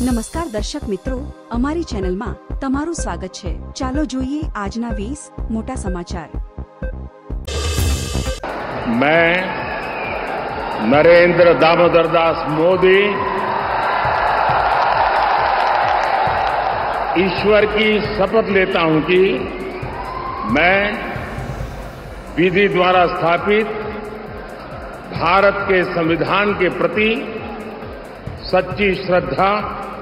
નમસ્કાર દર્શક મિત્રો, અમારી ચેનલમાં તમારું સ્વાગત છે। ચાલો જોઈએ આજના 20 મોટા સમાચાર। मैं नरेंद्र दामोदर दास मोदी ईश्वर की शपथ लेता हूं कि मैं विधि द्वारा स्थापित भारत के संविधान के प्रति सच्ची श्रद्धा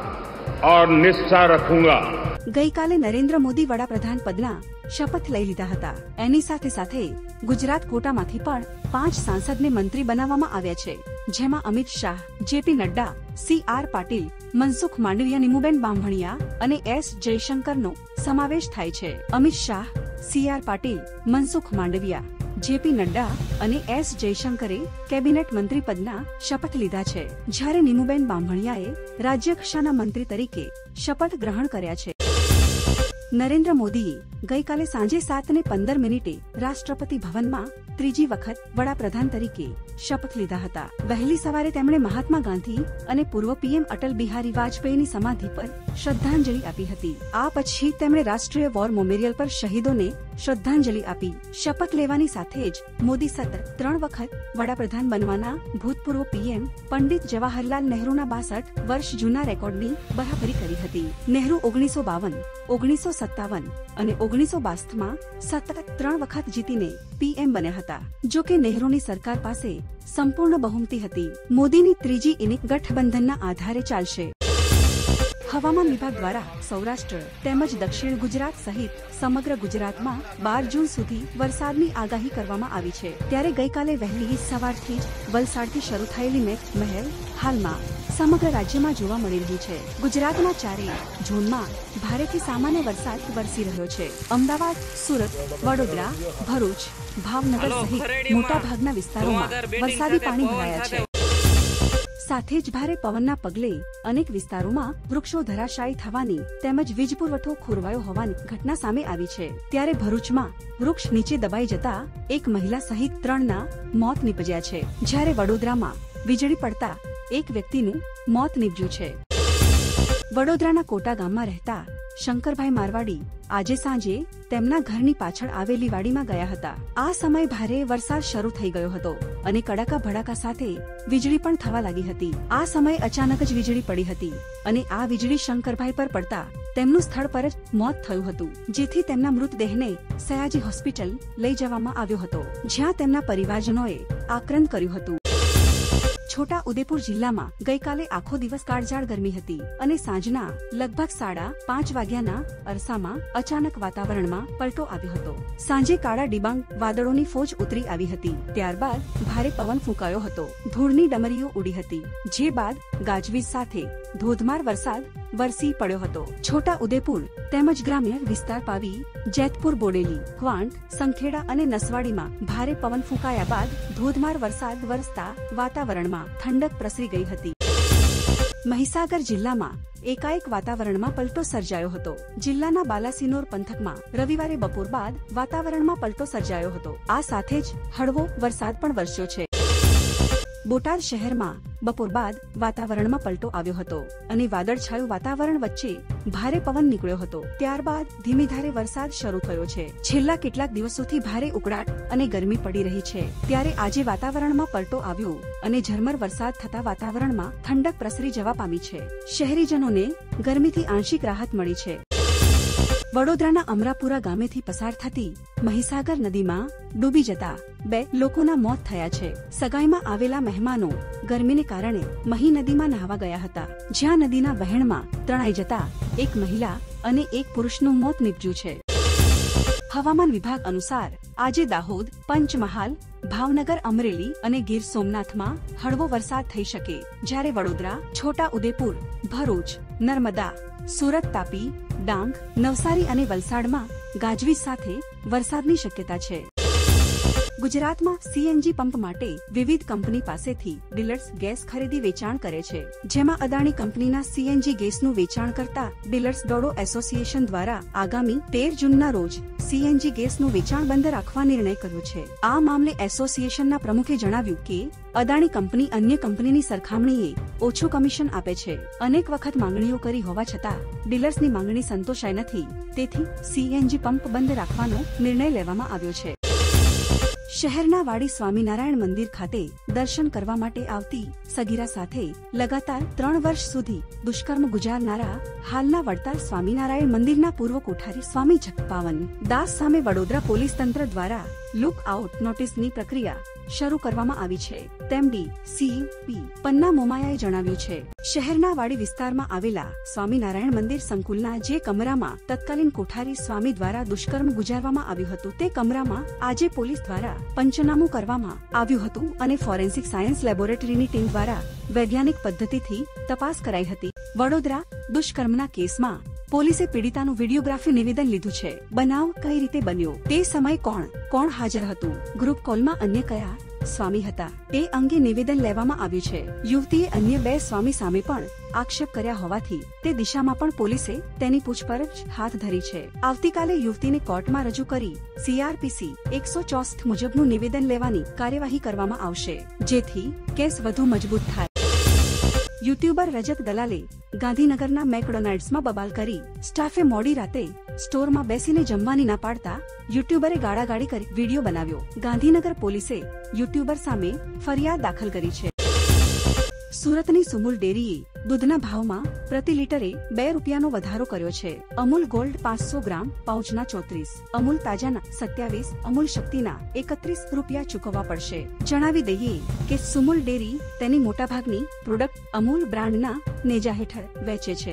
और निष्ठा रखूंगा। ગઈકાલે નરેન્દ્ર મોદી વડાપ્રધાન પદના શપથ લઈ લીધા હતા। એની સાથે સાથે ગુજરાત કોટામાંથી પણ 5 સાંસદને મંત્રી બનાવવામાં આવ્યા છે, જેમાં અમિત શાહ, જેપી નડ્ડા, CR પાટીલ, મનસુખ માંડવિયા, નીમુબેન બામભણિયા અને S જયશંકરનો સમાવેશ થાય છે। અમિત શાહ, CR પાટીલ, મનસુખ માંડવિયા, જેપી નડ્ડા અને S જયશંકરે કેબિનેટ મંત્રી પદના શપથ લીધા છે, જ્યારે નીમુબેન બામભણિયાએ રાજ્યકક્ષાના મંત્રી તરીકે શપથ ગ્રહણ કર્યા છે। નરેન્દ્ર મોદીએ ગઈકાલે સાંજે 7:15 રાષ્ટ્રપતિ ભવનમાં ત્રીજી વખત વડાપ્રધાન તરીકે શપથ લીધા હતા। વહેલી સવારે તેમણે મહાત્મા ગાંધી અને પૂર્વ PM અટલ બિહારી વાજપેયીની સમાધિ પર શ્રદ્ધાંજલિ આપી હતી। આ પછી તેમણે રાષ્ટ્રીય વોર મેમોરિયલ પર શહીદોને શ્રદ્ધાંજલિ આપી। શપથ લેવાની સાથે જ મોદી સતત 3 વખત વડાપ્રધાન બનવાના ભૂતપૂર્વ PM પંડિત જવાહરલાલ નહેરુના 62 વર્ષ જૂના રેકોર્ડની બરાબરી કરી હતી। નહેરુ 1952, 1957 અને 1962માં સતત 3 વખત જીતીને PM બન્યા હતા। જો કે નહેરુની સરકાર પાસે સંપૂર્ણ બહુમતી હતી। મોદીની ત્રીજી ઇનિંગ ગઠબંધનના આધારે ચાલશે। હવામાન વિભાગ દ્વારા સૌરાષ્ટ્ર તેમજ દક્ષિણ ગુજરાત સહિત સમગ્ર ગુજરાતમાં 12 જૂન સુધી વરસાદની આગાહી કરવામાં આવી છે। ત્યારે ગઈકાલે વહેલી સવારથી જ વલસાડથી શરૂ થયેલી મેઘમહેર હાલમાં સમગ્ર રાજ્યમાં જોવા મળી રહી છે। ગુજરાતના 4 ઝોનમાં ભારેથી સામાન્ય વરસાદ વરસી રહ્યો છે। અમદાવાદ, સુરત, વડોદરા, ભરૂચ, ભાવનગર સહિત મોટાભાગના વિસ્તારોમાં વરસાદી પાણી ભરાયા છે। સાથે જ ભારે પવનના પગલે અનેક વિસ્તારોમાં વૃક્ષો ધરાશાયી થવાની તેમજ વીજ પુરવઠો ખોરવાયો હોવાની ઘટના સામે આવી છે। ત્યારે ભરૂચમાં વૃક્ષ નીચે દબાઈ જતા એક મહિલા સહિત 3ના મોત નીપજ્યા છે, જ્યારે વડોદરામાં વીજળી પડતા એક વ્યક્તિનું મોત નીપજ્યું છે। વડોદરાના કોટા ગામમાં રહેતા શંકરભાઈ મારવાડી આજે સાંજે તેમના ઘરની પાછળ આવેલી વાડીમાં ગયા હતા। આ સમયે ભારે વરસાદ શરૂ થઈ ગયો હતો અને કડાકા ભડાકા સાથે વીજળી પણ થવા લાગી હતી। આ સમયે અચાનક જ વીજળી પડી હતી અને આ વીજળી શંકરભાઈ પર પડતા તેમનું સ્થળ પર જ મોત થયું હતું, જેથી તેમના મૃતદેહને સયાજી હોસ્પિટલ લઈ જવામાં આવ્યો હતો, જ્યાં તેમના પરિવારજનોએ આક્રંદ કર્યું હતું। છોટા ઉદેપુર જિલ્લામાં ગઈકાલે આખો દિવસ કાળઝાળ ગરમી હતી અને સાંજના લગભગ 5:30 વાગ્યાના અરસામાં અચાનક વાતાવરણમાં પલટો આવ્યો હતો। સાંજે કાળા ડિબાંગ વાદળોની ફોજ ઉતરી આવી હતી। ત્યારબાદ ભારે પવન ફૂંકાયો હતો, ધૂળની ડમરીઓ ઉડી હતી, જે બાદ ગાજવીજ સાથે ધોધમાર વરસાદ વરસી પડ્યો હતો। છોટા ઉદેપુર તેમજ ગ્રામ્ય વિસ્તાર પાવી, જેતપુર, બોડેલી, ક્વાંટ, સંખેડા અને નસવાડીમાં ભારે પવન ફૂંકાયા બાદ ધોધમાર વરસાદ વરસતા વાતાવરણમાં ઠંડક પ્રસરી ગઈ હતી। મહીસાગર જિલ્લામાં એકાએક વાતાવરણમાં પલટો સર્જાયો હતો। જિલ્લાના બાલાસિનોર પંથકમાં રવિવારે બપોર બાદ વાતાવરણમાં પલટો સર્જાયો હતો। આ સાથે જ હળવો વરસાદ પણ વરસ્યો છે। બોટાદ શહેરમાં બપોર બાદ વાતાવરણમાં પલટો આવ્યો હતો અને વાદળછાયું વાતાવરણ વચ્ચે ભારે પવન નીકળ્યો હતો। ત્યારબાદ ધીમી ધારે વરસાદ શરૂ થયો છે। છેલ્લા કેટલાક દિવસોથી ભારે ઉકળાટ અને ગરમી પડી રહી છે, ત્યારે આજે વાતાવરણમાં પલટો આવ્યો અને ઝરમર વરસાદ થતા વાતાવરણમાં ઠંડક પ્રસરી જવા પામી છે। શહેરીજનોને ગરમીથી આંશિક રાહત મળી છે। વડોદરાના અમરાપુરા ગામેથી પસાર થતી મહીસાગર નદીમાં ડૂબી જતા 2 લોકોના મોત થયા છે। સગાઈમાં આવેલા મહેમાનો ગરમીને કારણે મહી નદીમાં નહાવા ગયા હતા, જ્યાં નદીના વહેણમાં તણાઈ જતા એક મહિલા અને એક પુરુષનું મોત નીપજ્યું છે। હવામાન વિભાગ અનુસાર આજે દાહોદ, પંચમહાલ, ભાવનગર, અમરેલી અને ગીર સોમનાથમાં હળવો વરસાદ થઈ શકે, જ્યારે વડોદરા, છોટા ઉદેપુર, ભરૂચ, નર્મદા, સુરત, તાપી, ડાંગ, નવસારી અને વલસાડમાં ગાજવીજ સાથે વરસાદની શક્યતા છે। ગુજરાતમાં સીએનજી પંપ માટે વિવિધ કંપની પાસેથી ડીલર્સ ગેસ ખરીદી વેચાણ કરે છે, જેમાં અદાણી કંપનીના સીએનજી ગેસનું વેચાણ કરતા ડીલર્સ ડોડો એસોસિએશન દ્વારા આગામી 13 જૂનના રોજ સીએનજી ગેસનું વેચાણ બંધ રાખવા નિર્ણય કર્યો છે. આ મામલે એસોસિએશનના પ્રમુખે જણાવ્યું કે અદાણી કંપની અન્ય કંપનીની સરખામણીએ ઓછું કમિશન આપે છે. અનેક વખત માંગણીઓ કરી હોવા છતાં ડીલર્સની માંગણી સંતોષાઈ નથી, તેથી સીએનજી પંપ બંધ રાખવાનો નિર્ણય લેવામાં આવ્યો છે. શહેરના વાડી સ્વામિનારાયણ મંદિર ખાતે દર્શન કરવા માટે આવતી સગીરા સાથે લગાતાર 3 વર્ષ સુધી દુષ્કર્મ ગુજારનારા હાલના વડતાલ સ્વામિનારાયણ મંદિરના પૂર્વ કોઠારી સ્વામી જગપાવન દાસ સામે વડોદરા પોલીસ તંત્ર દ્વારા લુક આઉટ નોટિસની પ્રક્રિયા શરૂ કરવામાં આવી છે, તેમ ડીસીપી પન્ના મોમાયાએ જણાવ્યું છે. શહેરના વાડી વિસ્તારમાં આવેલા સ્વામિનારાયણ મંદિર સંકુલના જે કમરામાં તત્કાલીન કોઠારી સ્વામી દ્વારા દુષ્કર્મ ગુજારવામાં આવ્યું હતું, તે કમરામાં આજે પોલીસ દ્વારા પંચનામું કરવામાં આવ્યું હતું અને ફોરેન્સિક સાયન્સ લેબોરેટરીની ટીમ દ્વારા વૈજ્ઞાનિક પદ્ધતિથી તપાસ કરાઈ હતી. વડોદરા દુષ્કર્મના કેસમાં પોલીસે પીડિતાનું વિડીયોગ્રાફી નિવેદન લીધું છે. બનાવ કઈ રીતે બન્યો, તે સમયે કોણ હાજર હતું, ગ્રુપ કોલમાં અન્ય કયા સ્વામી હતા, એ અંગે નિવેદન લેવામાં આવ્યું છે. યુવતીએ અન્ય 2 સ્વામી સામે પણ આક્ષેપ કર્યા હોવાથી તે દિશામાં પણ પોલીસે તેની પૂછપરછ હાથ ધરી છે. આવતીકાલે યુવતીને કોર્ટમાં રજૂ કરી CRPC 164 મુજબનું નિવેદન લેવાની કાર્યવાહી કરવામાં આવશે, જેથી કેસ વધુ મજબૂત થાય. યુટ્યુબર રજત દલાલે ગાંધીનગરના મેકડોનાલ્ડ્સમાં બબાલ કરી સ્ટાફે મોડી રાતે સ્ટોરમાં બેસીને જમવાની ના પાડતા યુટ્યુબરે ગાળાગાળી કરી વિડીયો બનાવ્યો. ગાંધીનગર પોલીસે યુટ્યુબર સામે ફરિયાદ દાખલ કરી છે. સુરતની સુમુલ ડેરીએ દૂધના ભાવમાં પ્રતિ લીટરે 2 રૂપિયાનો વધારો કર્યો છે. અમૂલ ગોલ્ડ 500 ગ્રામ પાઉચના 34, અમૂલ તાજાના 27, અમૂલ શક્તિના 31 રૂપિયા ચૂકવવા પડશે. જણાવી દઈએ કે સુમુલ ડેરી તેની મોટાભાગની પ્રોડક્ટ અમૂલ બ્રાન્ડના નેજા હેઠળ વેચે છે.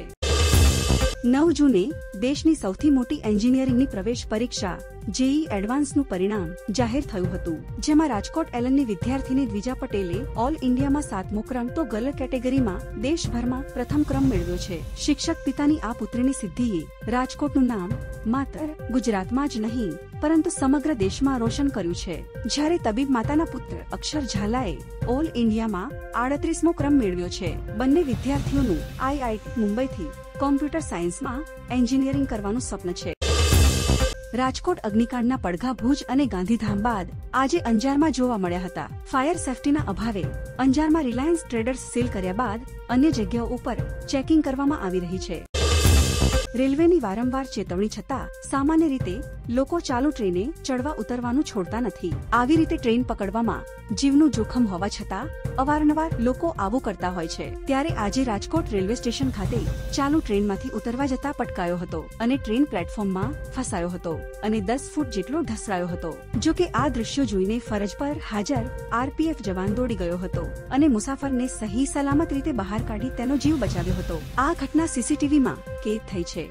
9 જૂને દેશની સૌથી મોટી એન્જિનિયરિંગની પ્રવેશ પરીક્ષા જેઈ એડવાન્સનું પરિણામ જાહેર થયું હતું, જેમાં રાજકોટ એલનની વિદ્યાર્થીની દ્વિજા પટેલે ઓલ ઇન્ડિયામાં 7મો ક્રમ તો ગર્લ કેટેગરીમાં દેશભરમાં પ્રથમ ક્રમ મેળવ્યો છે. શિક્ષક પિતાની આ પુત્રીની સિદ્ધિએ રાજકોટનું નામ માત્ર ગુજરાતમાં જ નહીં પરંતુ સમગ્ર દેશમાં રોશન કર્યું છે. જ્યારે તબીબ માતાના પુત્ર અક્ષર ઝાલાએ ઓલ ઇન્ડિયામાં 38મો ક્રમ મેળવ્યો છે. બંને વિદ્યાર્થીઓનું IIT મુંબઈથી કોમ્પ્યુટર સાયન્સમાં એન્જિનિયરિંગ કરવાનું સ્વપ્ન છે. રાજકોટ અગ્નિકાંડના પડઘા ભુજ અને ગાંધીધામ બાદ આજે અંજારમાં જોવા મળ્યા હતા. ફાયર સેફટીના અભાવે અંજારમાં રિલાયન્સ ટ્રેડર્સ સીલ કર્યા બાદ અન્ય જગ્યાઓ ઉપર ચેકિંગ કરવામાં આવી રહી છે. રેલવેની વારંવાર ચેતવણી છતાં સામાન્ય રીતે લોકો ચાલુ ટ્રેને ચડવા ઉતરવાનું છોડતા નથી. આવી રીતે ટ્રેન પકડવામાં જીવનું જોખમ હોવા છતાં અવારનવાર લોકો આવું કરતા હોય છે. ત્યારે આજે રાજકોટ રેલવે સ્ટેશન ખાતે ચાલુ ટ્રેનમાંથી ઉતરવા જતા પટકાયો હતો અને ટ્રેન પ્લેટફોર્મમાં ફસાયો હતો અને 10 ફૂટ જેટલો ઢસરાયો હતો. જો કે આ દ્રશ્યો જોઈને ફરજ પર હાજર RPF જવાન દોડી ગયો હતો અને મુસાફરને સહી સલામત રીતે બહાર કાઢી તેનો જીવ બચાવ્યો હતો. આ ઘટના CCTVમાં કેદ થઈ છે.